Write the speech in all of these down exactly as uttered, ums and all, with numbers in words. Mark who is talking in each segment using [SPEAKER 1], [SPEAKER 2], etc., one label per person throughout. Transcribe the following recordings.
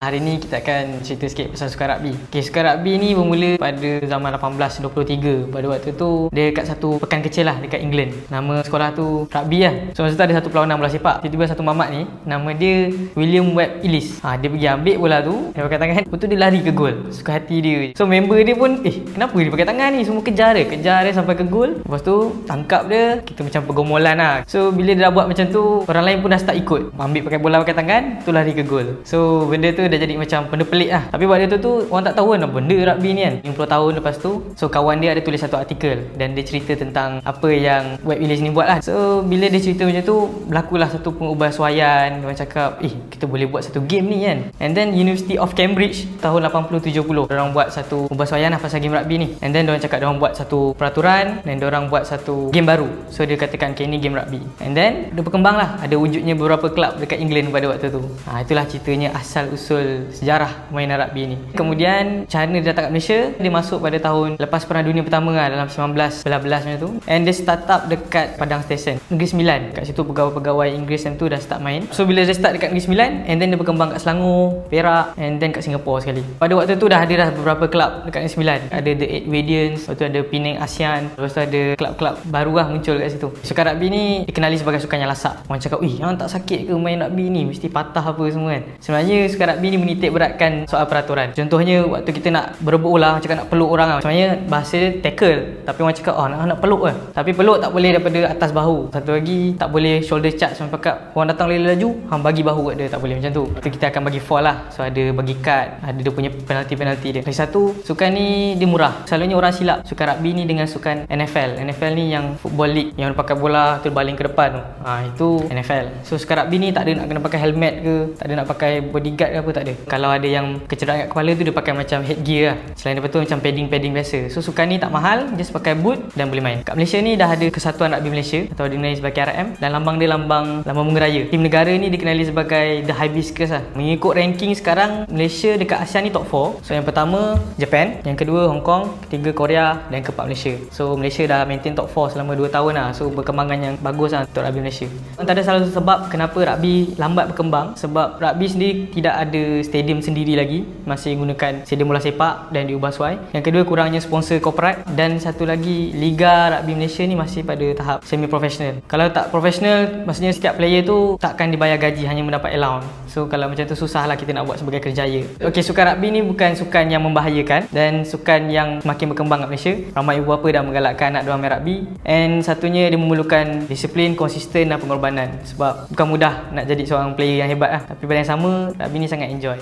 [SPEAKER 1] Hari ni kita akan cerita sikit pasal sukan rugby. Okay, sukan rugby ni bermula pada zaman lapan belas dua puluh tiga. Pada waktu tu dia dekat satu pekan kecil lah dekat England. Nama sekolah tu rugby lah. So masa tu ada satu perlawanan bola sepak. Tiba-tiba satu mamat ni, nama dia William Webb Ellis. Ha, dia pergi ambil bola tu, dia pakai tangan, lepas tu dia lari ke gol. Suka hati dia. So member dia pun, eh kenapa dia pakai tangan ni? Semua kejar dia, kejar dia sampai ke gol. Lepas tu tangkap dia, kita macam pergumulan lah. So bila dia dah buat macam tu, orang lain pun dah start ikut. Ambil pakai bola pakai tangan, tu lari ke gol. So benda tu dah jadi macam benda pelik lah. Tapi waktu tu tu orang tak tahu kan benda rugby ni kan. lima puluh tahun lepas tu, so kawan dia ada tulis satu artikel dan dia cerita tentang apa yang Webb Ellis ni buat lah. So bila dia cerita macam tu, berlakulah satu pengubahsuaian. Dia cakap, eh kita boleh buat satu game ni kan. And then University of Cambridge tahun lapan puluh tujuh puluh, diorang buat satu pengubahsuaian lah pasal game rugby ni. And then diorang cakap diorang buat satu peraturan dan diorang buat satu game baru. So dia katakan, okay ni game rugby. And then dia berkembang lah. Ada wujudnya beberapa kelab dekat England pada waktu tu. Ha, itulah ceritanya asal usul sejarah mainan rugby ni. Kemudian cara dia datang kat Malaysia, dia masuk pada tahun lepas Perang Dunia Pertama lah, dalam sembilan belas belas macam tu. And dia start up dekat Padang Station, Negeri Sembilan. Kat situ pegawai-pegawai Inggeris time tu dah start main. So bila dia start dekat Negeri Sembilan, and then dia berkembang kat Selangor, Perak, and then kat Singapore sekali. Pada waktu tu dah ada dah beberapa kelab dekat Negeri Sembilan. Ada The Eight Radiants, lepas tu ada Penang ASEAN, lepas tu ada kelab-kelab baru lah muncul kat situ. Sukan rugby ni dikenali sebagai sukan yang lasak. Orang cakap, "Wih, yang tak sakit ke main rugby ni? Mesti patah apa semua kan?" Sebenarnya sukan rugby ni menitik beratkan soal peraturan. Contohnya waktu kita nak berebut bola, cakap nak peluk orang lah. Sebenarnya bahasa dia tackle, tapi orang cakap, "Oh, nak, nak peluk lah." Tapi peluk tak boleh daripada atas bahu. Satu lagi tak boleh shoulder charge sampai kat orang datang lari laju, hang bagi bahu kat dia, tak boleh macam tu. Itu kita akan bagi foul lah. So ada bagi card, ada dia punya penalti-penalti dia. Lagi satu, sukan ni dia murah. Selalunya orang silap sukan rugby ni dengan sukan N F L. N F L ni yang football league, yang pakai bola tu baling ke depan tu. Ha, itu N F L. So sukan rugby ni tak ada nak kena pakai helmet ke, tak ada nak pakai bodyguard ke apa, tak ada. Kalau ada yang kecederaan kat kepala tu, dia pakai macam headgear lah. Selain daripada tu macam padding-padding biasa. So sukan ni tak mahal, just pakai boot dan boleh main. Kat Malaysia ni dah ada Kesatuan Rugby Malaysia atau dikenali sebagai K R M, dan lambang dia lambang lambang bunga raya. Tim negara ni dikenali sebagai The Hibiscus lah. Mengikut ranking sekarang, Malaysia dekat ASEAN ni top empat. So yang pertama Japan, yang kedua Hong Kong, ketiga Korea, dan keempat Malaysia. So Malaysia dah maintain top empat selama dua tahun lah. So berkembangan yang bagus lah untuk rugby Malaysia. Antara salah satu sebab kenapa rugby lambat berkembang, sebab rugby sendiri tidak ada stadium sendiri lagi, masih gunakan stadium bola sepak dan diubah suai. Yang kedua, kurangnya sponsor corporate, dan satu lagi, Liga Rugby Malaysia ni masih pada tahap semi profesional. Kalau tak profesional, maksudnya setiap player tu takkan dibayar gaji, hanya mendapat allowance. So kalau macam tu susahlah kita nak buat sebagai kerjaya. Okey, sukan rugby ni bukan sukan yang membahayakan dan sukan yang semakin berkembang kat Malaysia. Ramai ibu bapa dah menggalakkan anak diorang main rugby. And satunya, dia memerlukan disiplin, konsisten dan pengorbanan. Sebab bukan mudah nak jadi seorang player yang hebat lah. Tapi pada yang sama, rugby ni sangat enjoy.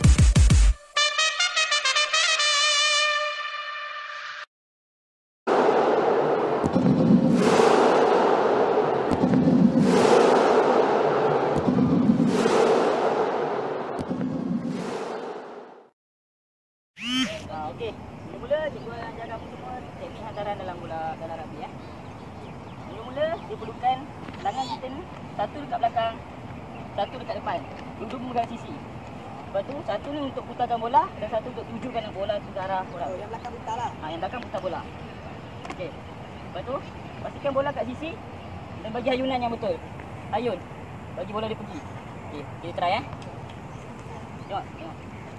[SPEAKER 2] Okey, mula-mula cikgu akan ajar kamu semua teknik hantaran dalam bola dalam rugby ya. Mula-mula dia perlukan tangan kita ni satu dekat belakang, satu dekat depan. Duduk memegang sisi. Lepas tu satu ni untuk putarkan bola dan satu untuk tujukan bola ke arah bola. Oh, yang belakang putar lah. Ha, yang belakang putar bola. Okey. Lepas tu pastikan bola kat sisi dan bagi ayunan yang betul. Ayun. Bagi bola dia pergi. Okey, kita try eh. Tengok, tengok.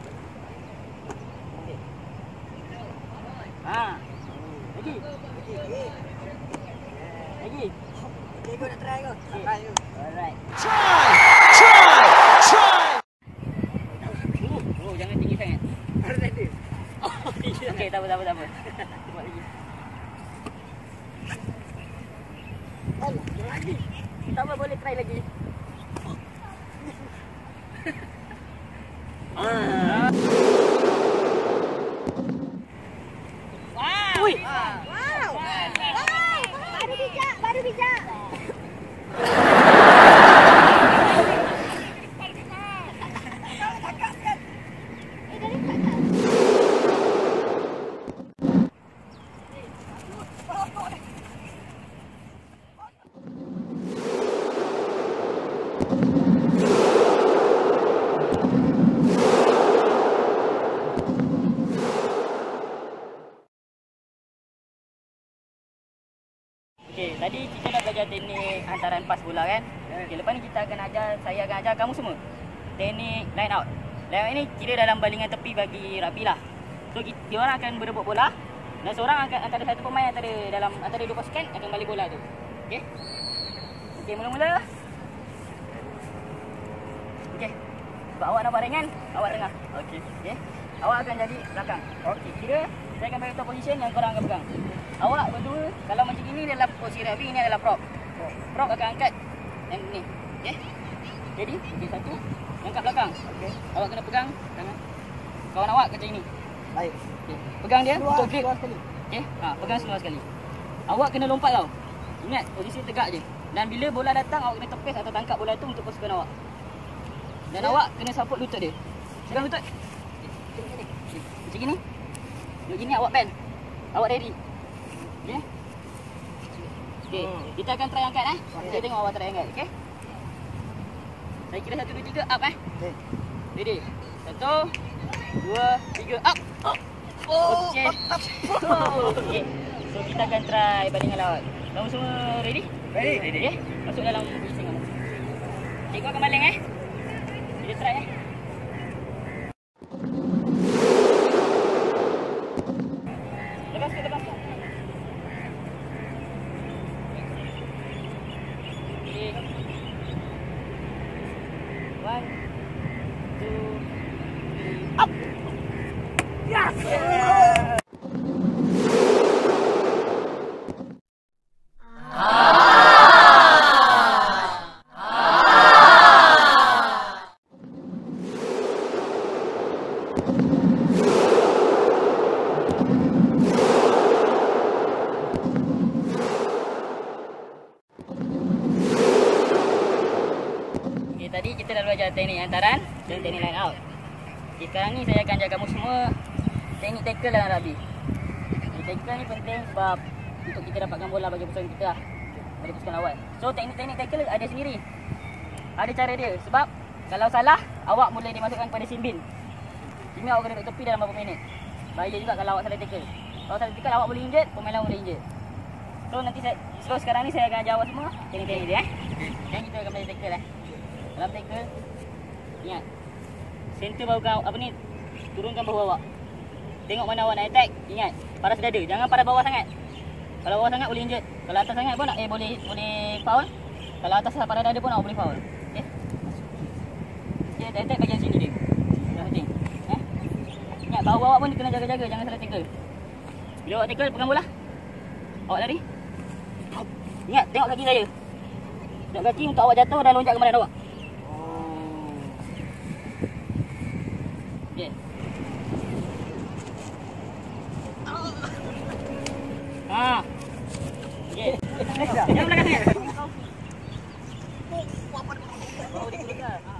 [SPEAKER 2] Ha. Lagi. Lagi. Lagi. Okey, kau nak try kau? Try kau. Alright. Try. Try. Try. Oh, oh, jangan tinggi sangat. Baru tadi. Okey, tak apa, tak apa, tak apa. Buat lagi. Alah, lagi. Tak apa, boleh try lagi. Ah. Ui.
[SPEAKER 3] Wow. Wow. Baru bijak, baru bijak.
[SPEAKER 2] Okey, tadi kita dah belajar teknik hantaran pas bola kan? Okey, lepas ni kita akan ajar, saya akan ajar kamu semua teknik line out. Dan ini kira dalam balingan tepi bagi rugby lah. So dia orang akan berebut bola dan seorang akan antara satu pemain antara dalam antara dua pasukan akan balik bola tu. Okey. Okey, mula-mula. Okey. Sebab awak nampak ringan, awak tengah. Okey. Okey. Awak akan jadi belakang. Okey. Kira saya akan bagi tahu position yang korang akan pegang. Awak berdua kalau macam ini dalam posisi rugby, ini adalah prop. Prop akan angkat yang ni. Okey. Jadi, okey satu. Angkat belakang. Okey. Awak kena pegang tangan kawan awak macam ini.
[SPEAKER 4] Baik.
[SPEAKER 2] Okay. Pegang dia
[SPEAKER 4] Seluar,
[SPEAKER 2] untuk grip.
[SPEAKER 4] seluar sekali.
[SPEAKER 2] Okey. Ha, pegang seluar sekali. Awak kena lompat tau. Ingat posisi tegak je. Dan bila bola datang awak kena tepis atau tangkap bola tu untuk pasukan awak. Dan yeah. awak kena support lutut dia. Pegang lutut. Okay. Macam gini. Duduk gini awak bend. Awak ready. Okey. Okey, hmm. kita akan try angkat eh. Okay. Kita tengok awak try angkat, okey. Saya kira satu, dua, tiga, up eh. Okey. Ready. Satu, dua, tiga, up. Up. Oh, okey. Oh, okey. So kita akan try balingan lawan. Kamu semua ready?
[SPEAKER 4] Ready.
[SPEAKER 2] Ready. Okey. Masuk dalam posisi kamu. Okey, kau akan baling eh. Kita try eh. Lepas ke lepas. Okey. One, two, three, up. Yes. Yeah. Tadi kita dah belajar teknik hantaran dan teknik line out. Okay, sekarang ni saya akan ajar kamu semua teknik tackle dalam rugby. Okay, tackle ni penting sebab untuk kita dapatkan bola bagi pasukan kita lah, bagi pasukan lawan. So teknik-teknik tackle ada sendiri. Ada cara dia sebab kalau salah awak boleh dimasukkan kepada sin bin. Ini awak kena duduk tepi dalam beberapa minit. Bahaya juga kalau awak salah tackle. Kalau salah tackle awak boleh injet, pemain lawan boleh injet. So nanti saya so sekarang ni saya akan ajar awak semua teknik-teknik dia eh. Dan kita akan belajar tackle eh. Dalam tackle, ingat center bahu kau, apa ni, turunkan bahu awak. Tengok mana awak nak attack. Ingat, paras dada, jangan paras bawah sangat. Kalau bawah sangat boleh injet. Kalau atas sangat pun eh boleh boleh foul. Kalau atas paras dada pun awak boleh foul. Okey. Okey, attack bagian sini dia. Dah penting. Eh. Ingat bahu awak pun kena jaga-jaga, jangan salah tackle. Bila awak tackle pegang bola. Awak lari. Ingat, tengok kaki saya. Tengok kaki untuk awak jatuh dan loncat ke badan awak. Okey. Ha. Okey. Jangan belakang sangat. Oh, dia keluar. Ha.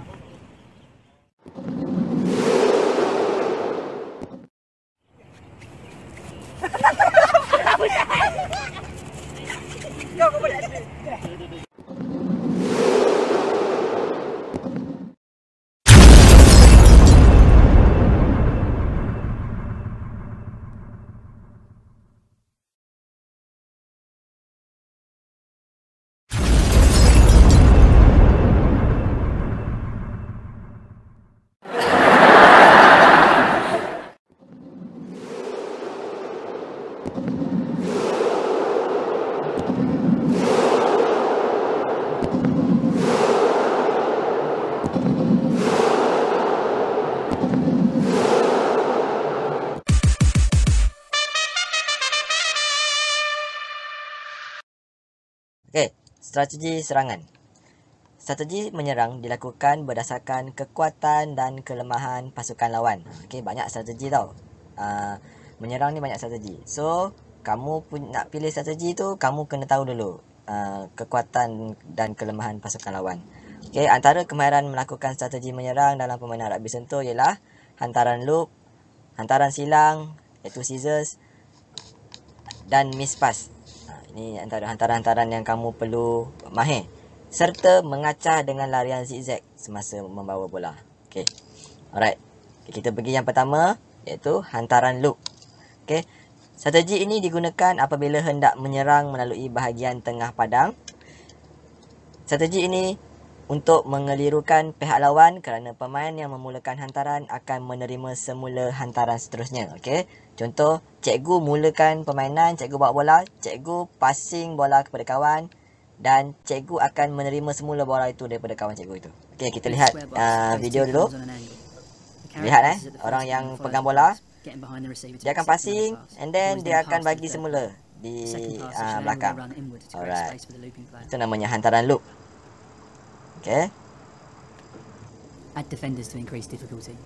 [SPEAKER 4] Kau kau boleh ada.
[SPEAKER 5] Okey, strategi serangan. Strategi menyerang dilakukan berdasarkan kekuatan dan kelemahan pasukan lawan. Okey, banyak strategi tau. Uh, menyerang ni banyak strategi. So, kamu pun nak pilih strategi tu, kamu kena tahu dulu uh, kekuatan dan kelemahan pasukan lawan. Okey, antara kemahiran melakukan strategi menyerang dalam permainan rugby sentuh ialah hantaran loop, hantaran silang, iaitu scissors, dan miss pass. Ini antara hantaran-hantaran yang kamu perlu mahir. Serta mengacah dengan larian zigzag semasa membawa bola. Okey. Alright. Okay, kita pergi yang pertama, iaitu hantaran loop. Okey. Strategi ini digunakan apabila hendak menyerang melalui bahagian tengah padang. Strategi ini untuk mengelirukan pihak lawan kerana pemain yang memulakan hantaran akan menerima semula hantaran seterusnya. Okey. Contoh, cikgu mulakan permainan, cikgu bawa bola, cikgu passing bola kepada kawan dan cikgu akan menerima semula bola itu daripada kawan cikgu itu. Okey, kita lihat uh, video dulu. Lihat eh, orang yang pegang bola, dia akan passing and then dia akan bagi semula di uh, belakang. Alright. Itu namanya hantaran loop. Okay.
[SPEAKER 2] Add defenders to increase difficulty.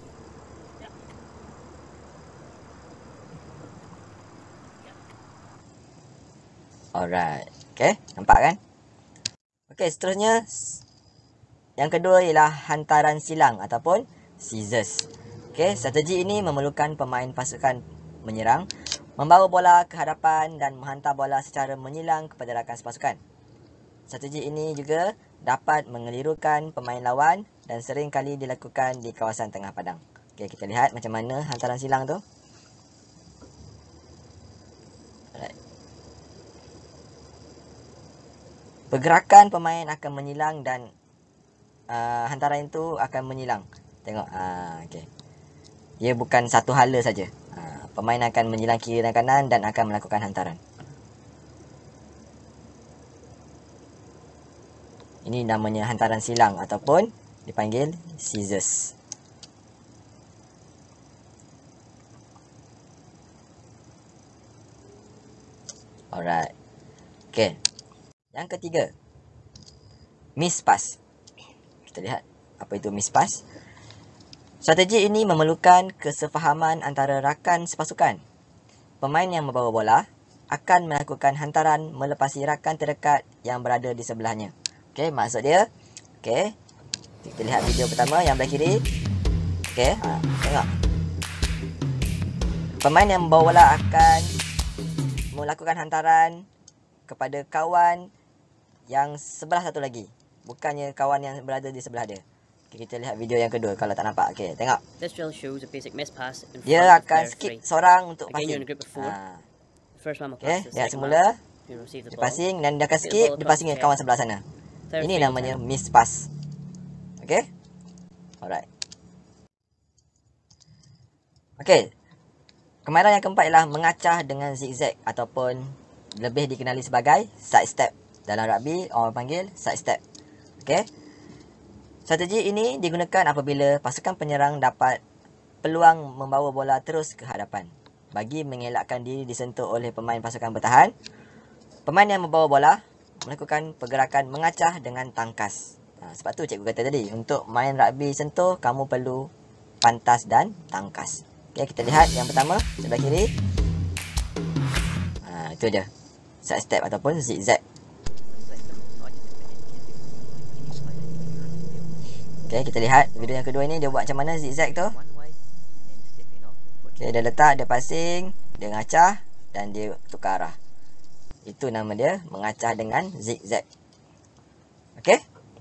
[SPEAKER 5] Alright. Okay, nampak kan? Okay, seterusnya yang kedua ialah hantaran silang ataupun scissors. Okay, strategi ini memerlukan pemain pasukan menyerang, membawa bola ke hadapan dan menghantar bola secara menyilang kepada rakan sepasukan. Strategi ini juga dapat mengelirukan pemain lawan dan sering kali dilakukan di kawasan tengah padang. Okey, kita lihat macam mana hantaran silang tu. Alright. Pergerakan pemain akan menyilang dan uh, hantaran itu akan menyilang. Tengok, uh, okey. Dia bukan satu hala saja. Uh, pemain akan menyilang kiri dan kanan dan akan melakukan hantaran. Ini namanya hantaran silang ataupun dipanggil scissors. Alright. Okay. Yang ketiga, miss pass. Kita lihat apa itu miss pass. Strategi ini memerlukan kesefahaman antara rakan sepasukan. Pemain yang membawa bola akan melakukan hantaran melepasi rakan terdekat yang berada di sebelahnya. Okey, maksud dia, okey, kita lihat video pertama yang belah kiri. Okey, ha, tengok. Pemain yang membawa bola akan melakukan hantaran kepada kawan yang sebelah satu lagi, bukannya kawan yang berada di sebelah dia. Okay, kita lihat video yang kedua kalau tak nampak. Okey, tengok. Dia akan skip seorang untuk passing. Ha. Okey, lihat semula. Dia passing dan dia akan skip, dia passing ke kawan sebelah sana. Ini namanya miss pass. Okey. Alright. Okey. Kemahiran yang keempat ialah mengacah dengan zigzag ataupun lebih dikenali sebagai side step. Dalam rugby orang panggil side step. Okey. Strategi ini digunakan apabila pasukan penyerang dapat peluang membawa bola terus ke hadapan bagi mengelakkan diri disentuh oleh pemain pasukan bertahan. Pemain yang membawa bola melakukan pergerakan mengacah dengan tangkas. Ha, sebab tu cikgu kata tadi, untuk main rugby sentuh, kamu perlu pantas dan tangkas. Okay, kita lihat yang pertama, sebelah kiri. Ha, itu dia. Side step ataupun zigzag. Okay, kita lihat video yang kedua ini, dia buat macam mana zigzag tu. Okay, dia letak, dia passing, dia ngacah dan dia tukar arah. Itu nama dia mengacah dengan zigzag. Okey.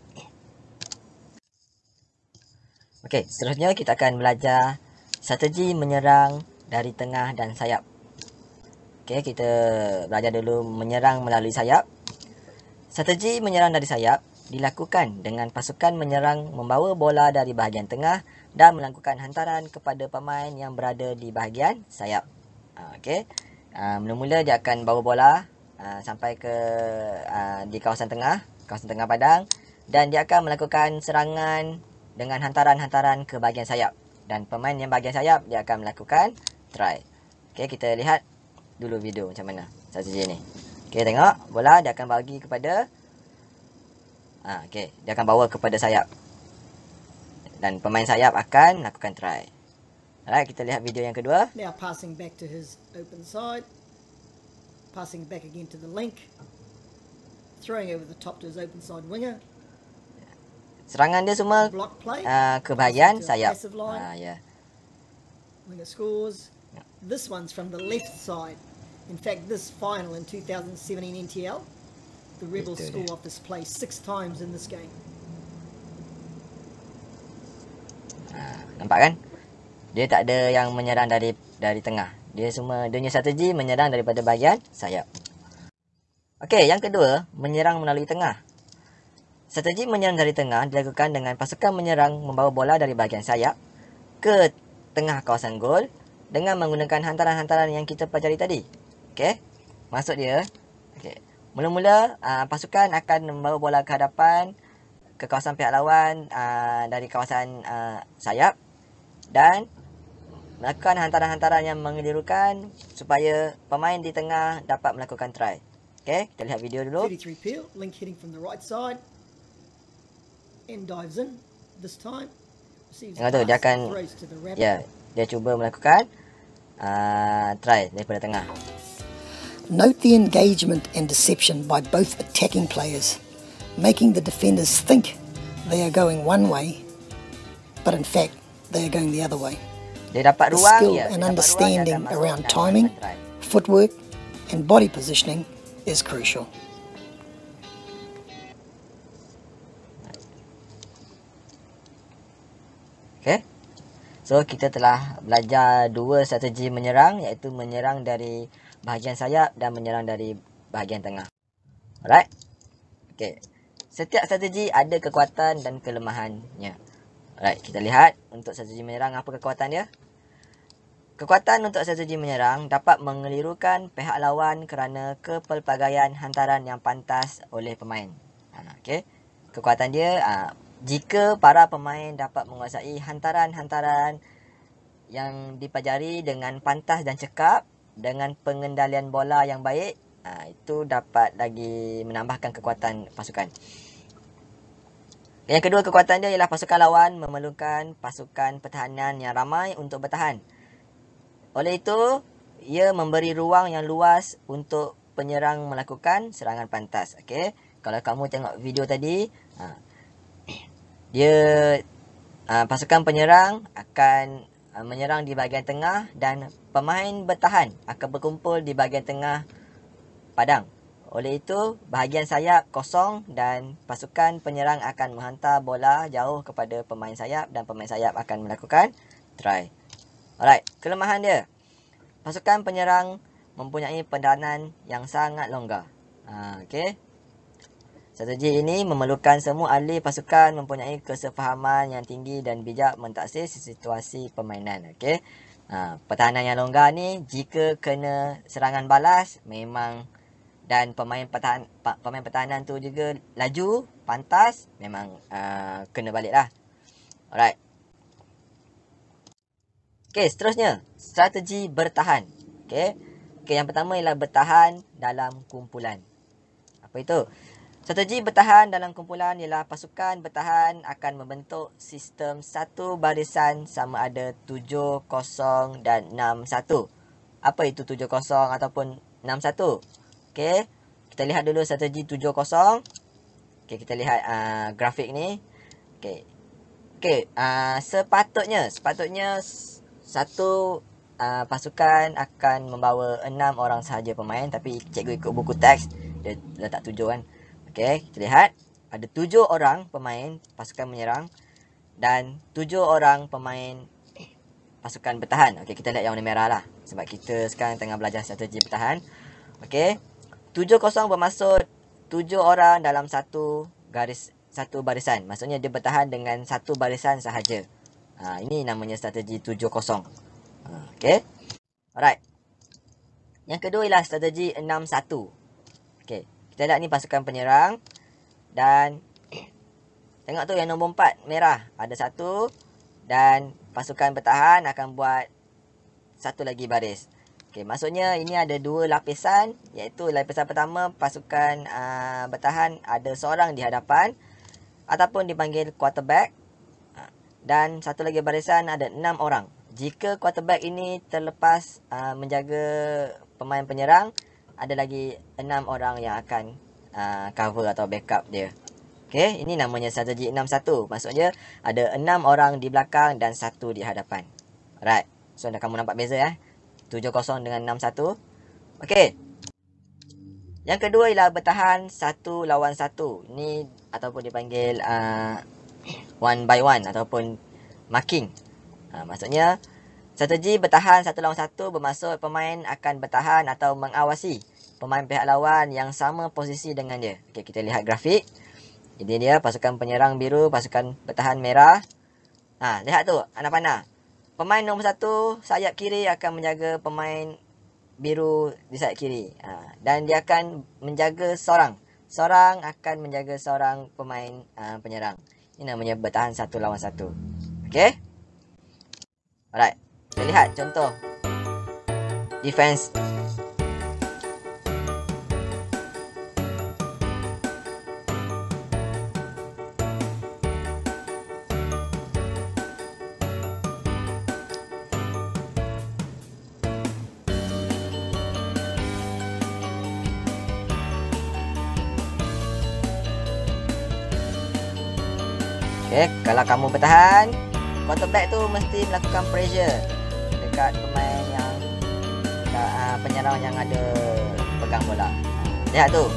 [SPEAKER 5] Okey, seterusnya kita akan belajar strategi menyerang dari tengah dan sayap. Okey, kita belajar dulu menyerang melalui sayap. Strategi menyerang dari sayap dilakukan dengan pasukan menyerang membawa bola dari bahagian tengah dan melakukan hantaran kepada pemain yang berada di bahagian sayap. Okey. Uh, mula-mula dia akan bawa bola Uh, sampai ke uh, di kawasan tengah, kawasan tengah padang, dan dia akan melakukan serangan dengan hantaran-hantaran ke bahagian sayap, dan pemain yang bahagian sayap dia akan melakukan try. Okey, kita lihat dulu video macam mana strategi ni. Okey, tengok bola dia akan bagi kepada ah, okey, dia akan bawa kepada sayap dan pemain sayap akan melakukan try. Alright, kita lihat video yang kedua.
[SPEAKER 4] Now passing back to his open side. Passing back again to the link, throwing over the top to his open side winger.
[SPEAKER 5] Serangan dia semua
[SPEAKER 4] block play,
[SPEAKER 5] uh, ke bahagian sayap. Ah, ya.
[SPEAKER 4] Winger scores. Yeah. This one's from the left side. In fact, this final in two thousand seventeen N T L, the Rebels score off this play six times in this game.
[SPEAKER 5] Ah, nampak kan? Dia tak ada yang menyerang dari dari tengah. Dia semua, dia punya strategi menyerang daripada bahagian sayap. Okey, yang kedua, menyerang melalui tengah. Strategi menyerang dari tengah dilakukan dengan pasukan menyerang membawa bola dari bahagian sayap ke tengah kawasan gol dengan menggunakan hantaran-hantaran yang kita pelajari tadi. Okey. Maksud dia, okey. Mula-mula uh, pasukan akan membawa bola ke hadapan ke kawasan pihak lawan uh, dari kawasan uh, sayap dan melakukan hantaran-hantaran yang mengelirukan supaya pemain di tengah dapat melakukan try. Okey, kita lihat video dulu.
[SPEAKER 4] thirty-three Peel, Link hitting from the right side. And dives in this time.
[SPEAKER 5] Tengok tu, dia akan, ya, dia cuba melakukan uh, try daripada tengah.
[SPEAKER 4] Note the engagement and deception by both attacking players, making the defenders think they are going one way, but in fact they are going the other way.
[SPEAKER 5] Dia dapat
[SPEAKER 4] The
[SPEAKER 5] ruang,
[SPEAKER 4] skill
[SPEAKER 5] ya,
[SPEAKER 4] and
[SPEAKER 5] dia dapat
[SPEAKER 4] understanding
[SPEAKER 5] ruang
[SPEAKER 4] around
[SPEAKER 5] dan
[SPEAKER 4] timing,
[SPEAKER 5] try.
[SPEAKER 4] footwork, and body positioning is crucial.
[SPEAKER 5] Okay. So kita telah belajar dua strategi menyerang, iaitu menyerang dari bahagian sayap dan menyerang dari bahagian tengah. Alright. Okay. Setiap strategi ada kekuatan dan kelemahannya. Alright, kita lihat untuk strategi menyerang apa kekuatan dia. Kekuatan untuk strategi menyerang dapat mengelirukan pihak lawan kerana kepelbagaian hantaran yang pantas oleh pemain. Ha, okay. Kekuatan dia, uh, jika para pemain dapat menguasai hantaran-hantaran yang dipelajari dengan pantas dan cekap, dengan pengendalian bola yang baik, uh, itu dapat lagi menambahkan kekuatan pasukan. Yang kedua kekuatan dia ialah pasukan lawan memerlukan pasukan pertahanan yang ramai untuk bertahan. Oleh itu, ia memberi ruang yang luas untuk penyerang melakukan serangan pantas. Okey, kalau kamu tengok video tadi, ha, dia uh, pasukan penyerang akan uh, menyerang di bahagian tengah dan pemain bertahan akan berkumpul di bahagian tengah padang. Oleh itu, bahagian sayap kosong dan pasukan penyerang akan menghantar bola jauh kepada pemain sayap dan pemain sayap akan melakukan try. Alright, kelemahan dia. Pasukan penyerang mempunyai pertahanan yang sangat longgar. Ha, okay. Strategi ini memerlukan semua ahli pasukan mempunyai kesefahaman yang tinggi dan bijak mentaksir situasi permainan. Okay. Ha, pertahanan yang longgar ni, jika kena serangan balas, memang, dan pemain pertahan, pemain pertahanan tu juga laju, pantas, memang uh, kena balik lah. Alright. Okay, seterusnya, strategi bertahan. Okay. Okay, yang pertama ialah bertahan dalam kumpulan. Apa itu? Strategi bertahan dalam kumpulan ialah pasukan bertahan akan membentuk sistem satu barisan sama ada tujuh kosong dan enam satu. Apa itu tujuh kosong ataupun enam satu? Okay, kita lihat dulu strategi tujuh kosong. Okay, kita lihat uh, grafik ni. Okay, okay, uh, sepatutnya, sepatutnya satu uh, pasukan akan membawa enam orang sahaja pemain, tapi cikgu ikut buku teks dia letak tujuh kan. Okey, kita lihat ada tujuh orang pemain pasukan menyerang dan tujuh orang pemain pasukan bertahan. Okey, kita lihat yang warna merah lah sebab kita sekarang tengah belajar strategi bertahan. Okey, tujuh kosong bermaksud tujuh orang dalam satu garis, satu barisan. Maksudnya dia bertahan dengan satu barisan sahaja. Ha, ini namanya strategi tujuh kosong. Ha, okey. Alright. Yang kedua ialah strategi enam satu. Okey. Kita lihat ni pasukan penyerang. Dan tengok tu yang nombor empat merah. Ada satu. Dan pasukan bertahan akan buat satu lagi baris. Okey. Maksudnya ini ada dua lapisan. Iaitu lapisan pertama pasukan uh, bertahan ada seorang di hadapan. Ataupun dipanggil quarterback. Dan satu lagi barisan ada enam orang. Jika quarterback ini terlepas uh, menjaga pemain penyerang, ada lagi enam orang yang akan uh, cover atau backup dia. Okey, ini namanya strategi enam satu. Maksudnya ada enam orang di belakang dan satu di hadapan. Alright. So dah kamu nampak beza ya. tujuh kosong dengan enam satu. Okey. Yang kedua ialah bertahan satu lawan satu. Ini ataupun dipanggil uh, one by one ataupun marking. Ha, maksudnya strategi bertahan satu lawan satu bermaksud pemain akan bertahan atau mengawasi pemain pihak lawan yang sama posisi dengan dia. Okey, kita lihat grafik. Jadi dia pasukan penyerang biru, pasukan bertahan merah. Ha, lihat tu, anak panah. Pemain nombor satu sayap kiri akan menjaga pemain biru di sayap kiri. Ha, dan dia akan menjaga seorang. Seorang akan menjaga seorang pemain uh, penyerang. Ini namanya bertahan satu lawan satu. Okey? Alright. Kita lihat contoh defense. Okay, kalau kamu bertahan, quarterback tu mesti melakukan pressure dekat pemain yang dekat, uh, penyerang yang ada pegang bola. Lihat tu.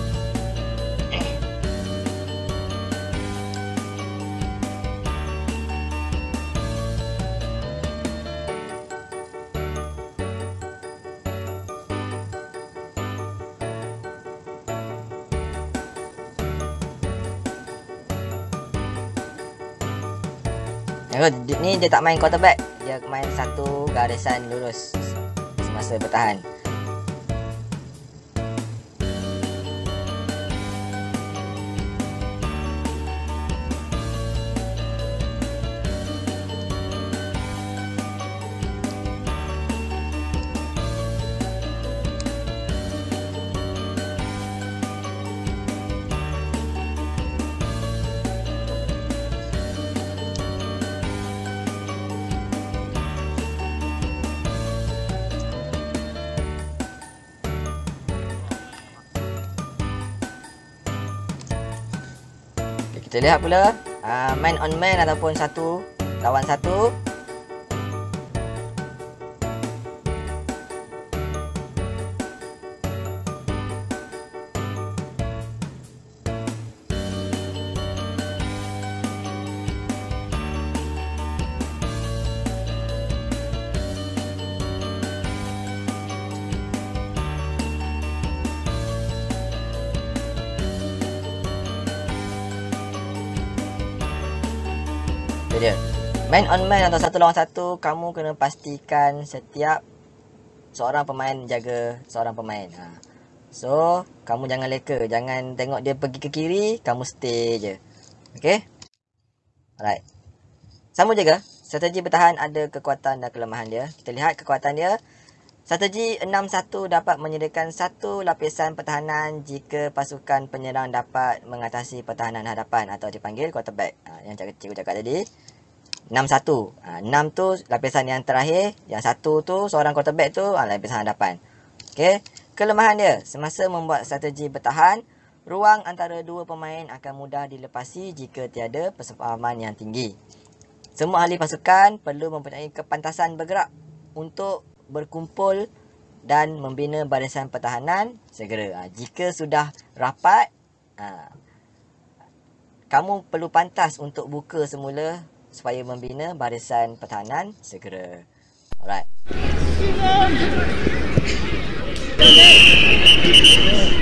[SPEAKER 5] Ni dia tak main quarterback, dia main satu garisan lurus semasa bertahan. Kita lihat pula uh, man on man ataupun satu lawan satu. Dia. Man on man atau satu lawan satu, kamu kena pastikan setiap seorang pemain jaga seorang pemain. Ha. So, kamu jangan leka, jangan tengok dia pergi ke kiri, kamu stay je. Okay? Alright. Sama juga, strategi bertahan ada kekuatan dan kelemahan dia. Kita lihat kekuatan dia. Strategi enam satu dapat menyediakan satu lapisan pertahanan jika pasukan penyerang dapat mengatasi pertahanan hadapan atau dipanggil quarterback. Ha, yang cikgu cakap tadi. enam satu. Ha, enam tu lapisan yang terakhir. Yang satu tu seorang quarterback tu ha, lapisan hadapan. Okay. Kelemahan dia. Semasa membuat strategi bertahan, ruang antara dua pemain akan mudah dilepasi jika tiada persefahaman yang tinggi. Semua ahli pasukan perlu mempunyai kepantasan bergerak untuk berkumpul dan membina barisan pertahanan segera. Ha, jika sudah rapat, ha, kamu perlu pantas untuk buka semula supaya membina barisan pertahanan segera. Alright.